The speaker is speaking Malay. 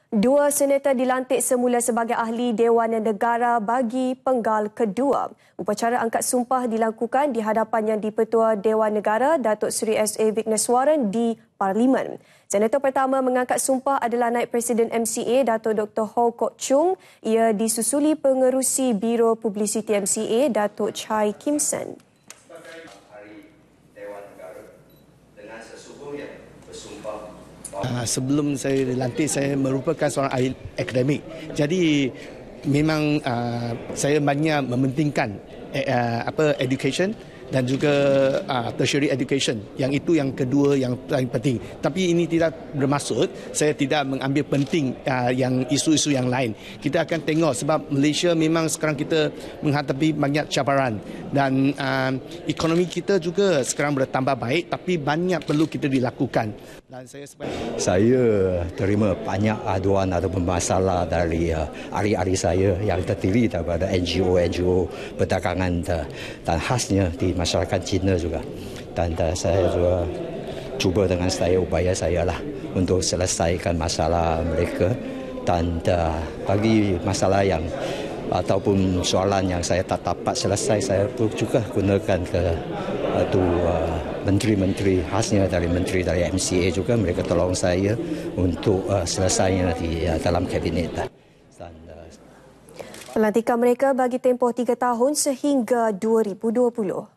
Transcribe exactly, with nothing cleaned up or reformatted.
Dua senator dilantik semula sebagai ahli Dewan Negara bagi penggal kedua. Upacara angkat sumpah dilakukan di hadapan Yang di-Pertua Dewan Negara Datuk Seri S A Vigneswaran di Parlimen. Senator pertama mengangkat sumpah adalah Naib Presiden M C A Datuk Doktor Ho Kok Chung. Ia disusuli Pengerusi Biro Publiciti M C A Datuk Chai Kim Sen. Uh, sebelum saya dilantik, saya merupakan seorang ahli akademik. Jadi memang uh, saya banyak mementingkan uh, apa education dan juga uh, tertiary education. Yang itu yang kedua yang paling penting. Tapi ini tidak bermaksud saya tidak mengambil penting uh, yang isu-isu yang lain. Kita akan tengok sebab Malaysia memang sekarang kita menghadapi banyak cabaran dan uh, ekonomi kita juga sekarang bertambah baik, tapi banyak perlu kita dilakukan. Dan saya sebagai... saya terima banyak aduan ataupun masalah dari uh, ahli-ahli saya yang terdiri daripada N G O N G O perdagangan uh, dan khasnya di masyarakat Cina juga. Dan uh, saya juga cuba dengan saya upaya saya lah untuk selesaikan masalah mereka. Dan uh, bagi masalah yang ataupun soalan yang saya tak dapat selesai, saya pun juga gunakan ke uh, tu, uh, menteri-menteri khasnya dari menteri dari M C A juga, mereka tolong saya untuk uh, selesainya di uh, dalam kabinet. Dan, uh, Pelantikan mereka bagi tempoh tiga tahun sehingga dua ribu dua puluh.